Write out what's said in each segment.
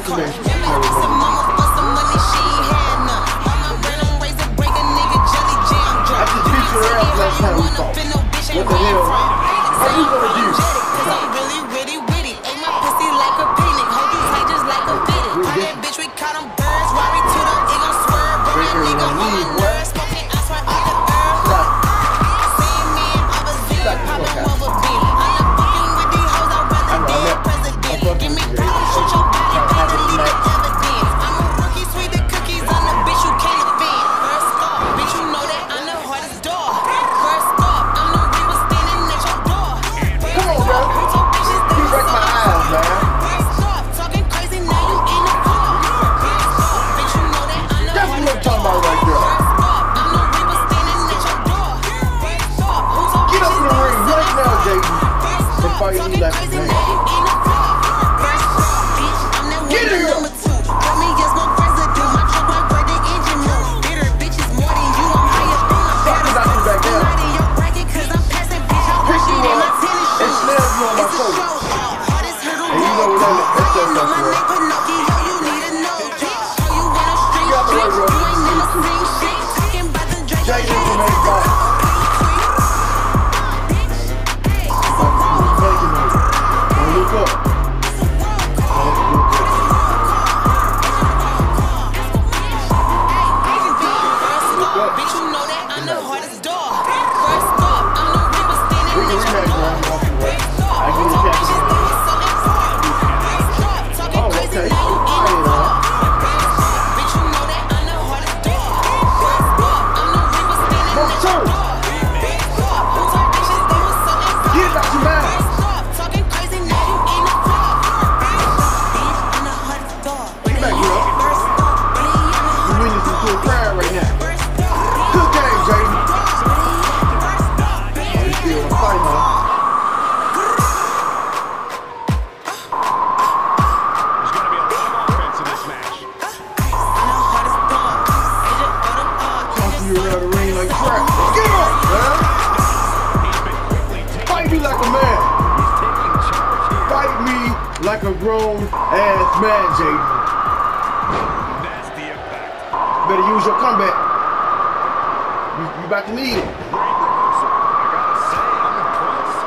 information. I just beat your ass last time we fought. What the hell? How you gonna do? Fight me like a man. Get it up! Like a grown ass man, Jaden. That's the impact. Better use your comeback. You about to need it. Great reversal. I gotta say, I'm impressed.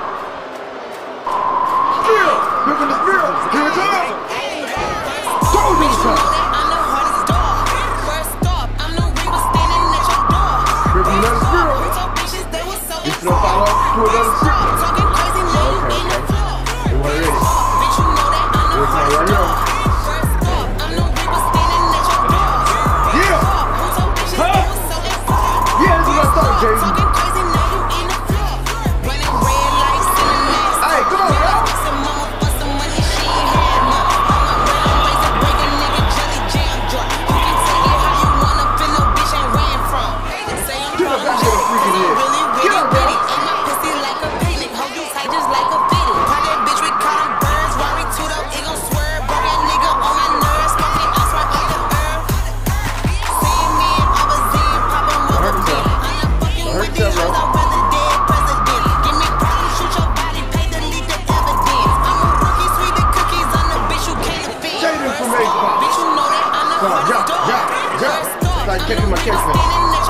Spear! Look at the spear! Here it comes! Told you so! Rip another spear! You should follow up to another spear. Okay. What it is? Right here. Yeah! Huh? Yeah, this is what I thought, Jaden. Hey, come on, bro. Get up, that's what a freaking is. Get up, bro. Like catching my catch